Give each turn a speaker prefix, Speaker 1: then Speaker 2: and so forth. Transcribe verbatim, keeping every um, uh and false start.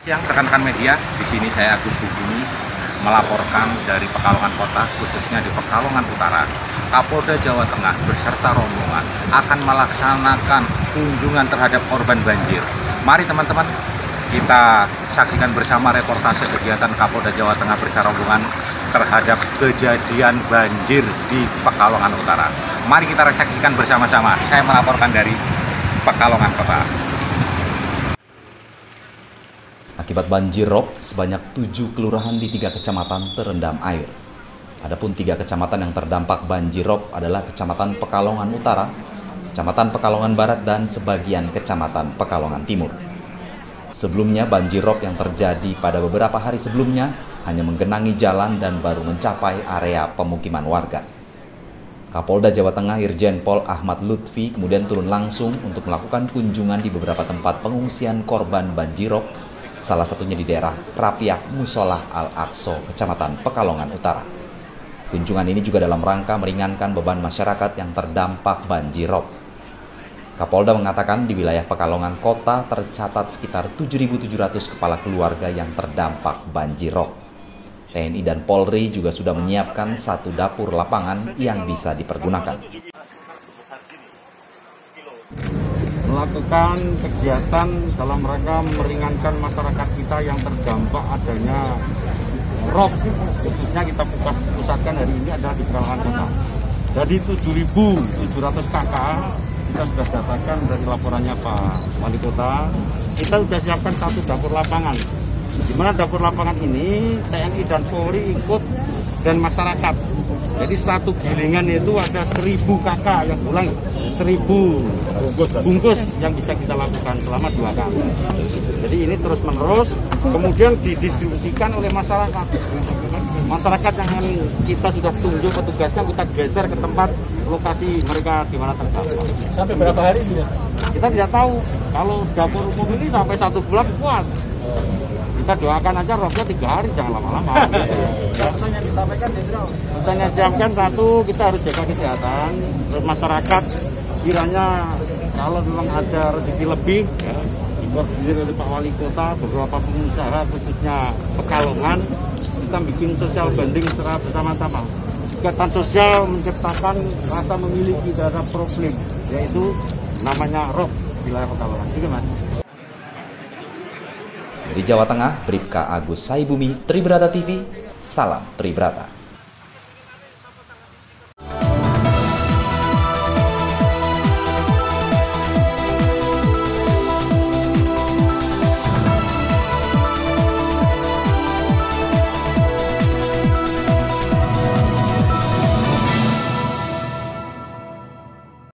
Speaker 1: Siang rekan-rekan media, di sini saya Agus Suguni melaporkan dari Pekalongan Kota, khususnya di Pekalongan Utara. Kapolda Jawa Tengah beserta rombongan akan melaksanakan kunjungan terhadap korban banjir. Mari teman-teman, kita saksikan bersama reportase kegiatan Kapolda Jawa Tengah bersama rombongan terhadap kejadian banjir di Pekalongan Utara. Mari kita saksikan bersama-sama. Saya melaporkan dari Pekalongan Kota.
Speaker 2: Akibat banjir rob, sebanyak tujuh kelurahan di tiga kecamatan terendam air. Adapun tiga kecamatan yang terdampak banjir rob adalah Kecamatan Pekalongan Utara, Kecamatan Pekalongan Barat, dan sebagian Kecamatan Pekalongan Timur. Sebelumnya, banjir rob yang terjadi pada beberapa hari sebelumnya hanya menggenangi jalan dan baru mencapai area pemukiman warga. Kapolda Jawa Tengah Irjen Pol Ahmad Lutfi kemudian turun langsung untuk melakukan kunjungan di beberapa tempat pengungsian korban banjir rob, salah satunya di daerah Rapiak Musolah Al-Aqsa, Kecamatan Pekalongan Utara. Kunjungan ini juga dalam rangka meringankan beban masyarakat yang terdampak banjir rob. Kapolda mengatakan di wilayah Pekalongan Kota tercatat sekitar tujuh ribu tujuh ratus kepala keluarga yang terdampak banjir rob. T N I dan Polri juga sudah menyiapkan satu dapur lapangan yang bisa dipergunakan.
Speaker 3: Melakukan kegiatan dalam rangka meringankan masyarakat kita yang terdampak adanya rob, khususnya kita pusatkan hari ini adalah di Pekalongan Kota. Dari tujuh ribu tujuh ratus kakak kita sudah dapatkan dari laporannya Pak Wali Kota, kita sudah siapkan satu dapur lapangan. Di mana dapur lapangan ini T N I dan Polri ikut dan masyarakat. Jadi satu gilingan itu ada seribu kakak yang pulang, seribu bungkus, bungkus yang bisa kita lakukan selama dua kali. Jadi ini terus menerus, kemudian didistribusikan oleh masyarakat. Masyarakat yang kita sudah tunjuk petugasnya, kita geser ke tempat lokasi mereka di mana terdampak.
Speaker 4: Sampai berapa hari ini?
Speaker 3: Kita tidak tahu. Kalau dapur umum ini sampai satu bulan kuat. Kita doakan aja robnya tiga hari, jangan lama-lama.
Speaker 4: Pesan yang disampaikan Jenderal.
Speaker 3: Pesan yang disampaikan satu, kita harus jaga kesehatan. Terus masyarakat kiranya kalau memang ada rezeki lebih, ya, dikoordinir oleh Pak Wali Kota, beberapa pengusaha khususnya Pekalongan, kita bikin social bonding secara bersama-sama. Kegiatan sosial menciptakan rasa memiliki terhadap problem, yaitu namanya rob di wilayah Pekalongan. Itu mas.
Speaker 2: Dari Jawa Tengah, Bribka Agus Saibumi, Tribrata T V, salam Tribrata.